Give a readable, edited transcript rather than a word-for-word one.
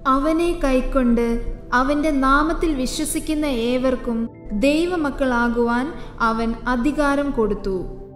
അവനെ കൈക്കൊണ്ട് അവന്റെ നാമത്തിൽ വിശ്വസിക്കുന്ന ഏവർക്കും ദൈവമക്കളാകുവാൻ അവൻ അധികാരം കൊടുത്തു.